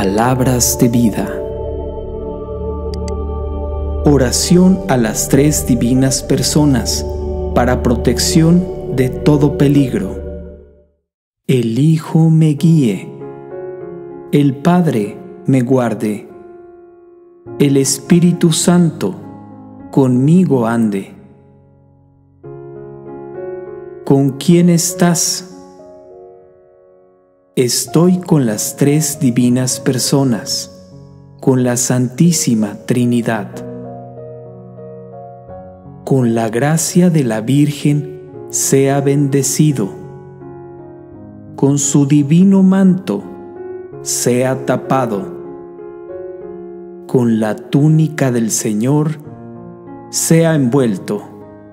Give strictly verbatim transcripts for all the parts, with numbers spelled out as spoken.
Palabras de vida. Oración a las tres divinas personas para protección de todo peligro. El Hijo me guíe, el Padre me guarde, el Espíritu Santo conmigo ande. ¿Con quién estás? Estoy con las tres divinas personas, con la Santísima Trinidad. Con la gracia de la Virgen sea bendecido, con su divino manto sea tapado, con la túnica del Señor sea envuelto,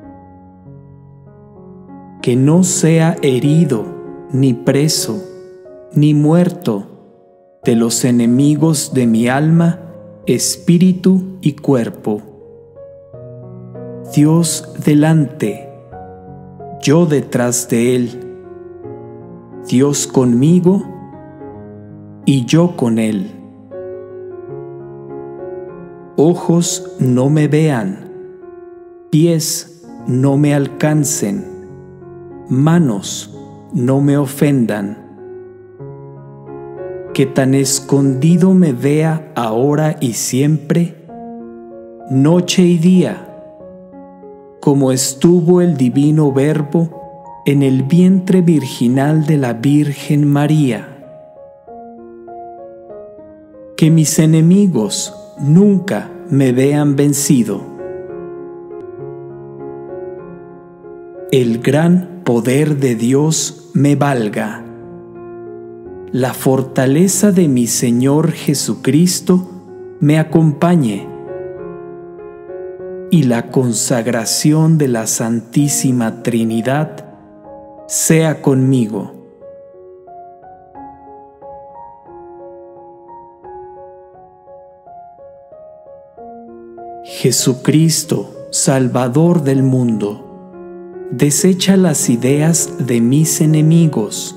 que no sea herido ni preso ni muerto de los enemigos de mi alma, espíritu y cuerpo. Dios delante, yo detrás de Él, Dios conmigo y yo con Él. Ojos no me vean, pies no me alcancen, manos no me ofendan. Que tan escondido me vea ahora y siempre, noche y día, como estuvo el divino Verbo en el vientre virginal de la Virgen María. Que mis enemigos nunca me vean vencido. El gran poder de Dios me valga. La fortaleza de mi Señor Jesucristo me acompañe, y la consagración de la Santísima Trinidad sea conmigo. Jesucristo, Salvador del mundo, desecha las ideas de mis enemigos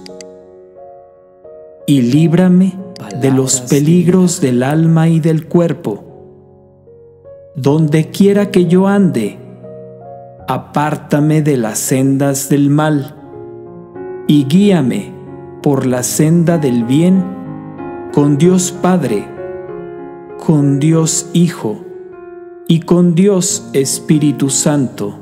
y líbrame de los peligros del alma y del cuerpo. Donde quiera que yo ande, apártame de las sendas del mal y guíame por la senda del bien con Dios Padre, con Dios Hijo y con Dios Espíritu Santo.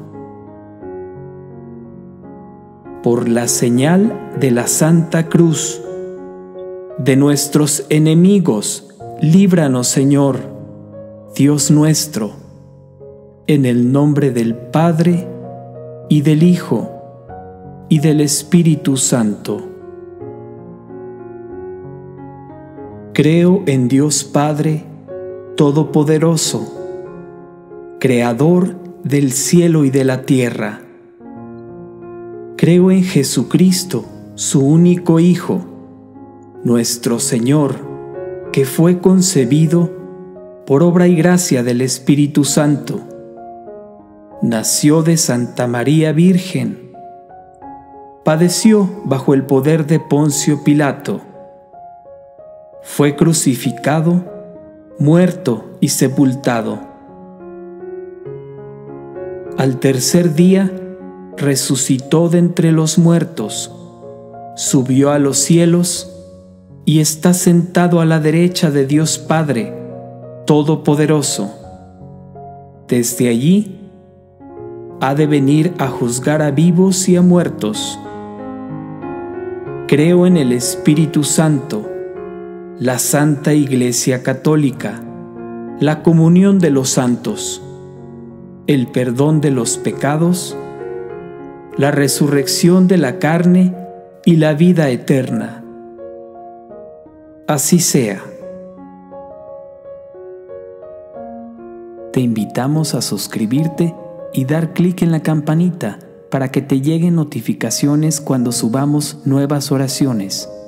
Por la señal de la Santa Cruz de nuestros enemigos, líbranos, Señor, Dios nuestro, en el nombre del Padre, y del Hijo, y del Espíritu Santo. Creo en Dios Padre Todopoderoso, Creador del cielo y de la tierra. Creo en Jesucristo, su único Hijo, nuestro Señor, que fue concebido por obra y gracia del Espíritu Santo. Nació de Santa María Virgen. Padeció bajo el poder de Poncio Pilato. Fue crucificado, muerto y sepultado. Al tercer día resucitó de entre los muertos, subió a los cielos y está sentado a la derecha de Dios Padre Todopoderoso. Desde allí ha de venir a juzgar a vivos y a muertos. Creo en el Espíritu Santo, la Santa Iglesia Católica, la comunión de los santos, el perdón de los pecados, la resurrección de la carne y la vida eterna. Así sea. Te invitamos a suscribirte y dar clic en la campanita para que te lleguen notificaciones cuando subamos nuevas oraciones.